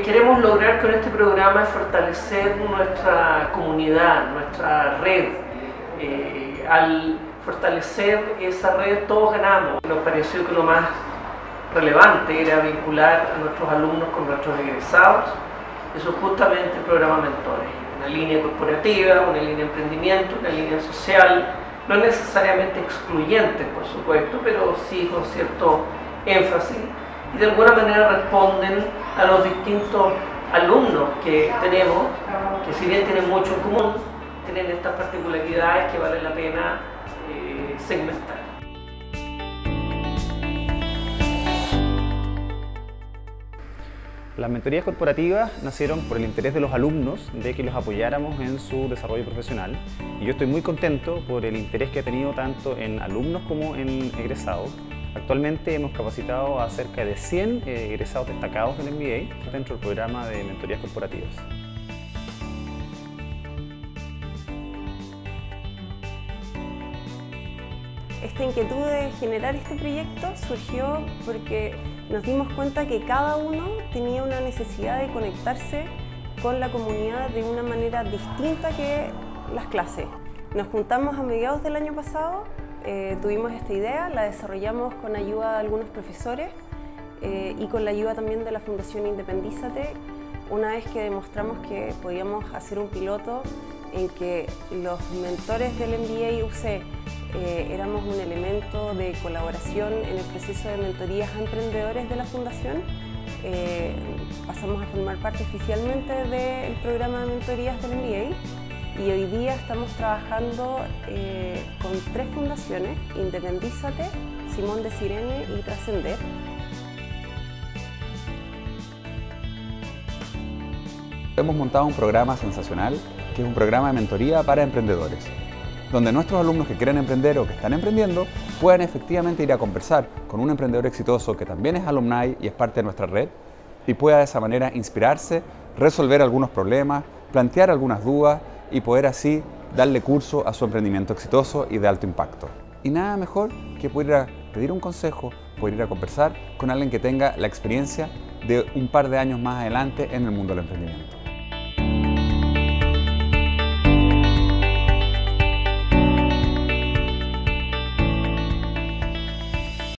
queremos lograr con este programa es fortalecer nuestra comunidad, nuestra red. Al fortalecer esa red todos ganamos. Nos pareció que lo más relevante era vincular a nuestros alumnos con nuestros egresados. Eso es justamente el programa Mentores. Una línea corporativa, una línea de emprendimiento, una línea social, no necesariamente excluyente, por supuesto, pero sí con cierto énfasis, y de alguna manera responden a los distintos alumnos que tenemos, que si bien tienen mucho en común, tienen estas particularidades que vale la pena segmentar. Las mentorías corporativas nacieron por el interés de los alumnos de que los apoyáramos en su desarrollo profesional, y yo estoy muy contento por el interés que ha tenido tanto en alumnos como en egresados. Actualmente hemos capacitado a cerca de 100 egresados destacados del MBA dentro del programa de mentorías corporativas. Esta inquietud de generar este proyecto surgió porque nos dimos cuenta que cada uno tenía una necesidad de conectarse con la comunidad de una manera distinta que las clases. Nos juntamos a mediados del año pasado, tuvimos esta idea, la desarrollamos con ayuda de algunos profesores y con la ayuda también de la Fundación Independízate, una vez que demostramos que podíamos hacer un piloto en que los mentores del MBA UC éramos un elemento de colaboración en el proceso de mentorías a emprendedores de la Fundación. Pasamos a formar parte oficialmente del programa de mentorías del MBA y hoy día estamos trabajando con 3 fundaciones: Independízate, Simón de Sirene y Trascender. Hemos montado un programa sensacional que es un programa de mentoría para emprendedores, donde nuestros alumnos que quieren emprender o que están emprendiendo puedan efectivamente ir a conversar con un emprendedor exitoso que también es alumni y es parte de nuestra red, y pueda de esa manera inspirarse, resolver algunos problemas, plantear algunas dudas y poder así darle curso a su emprendimiento exitoso y de alto impacto. Y nada mejor que poder ir a pedir un consejo, poder ir a conversar con alguien que tenga la experiencia de un par de años más adelante en el mundo del emprendimiento.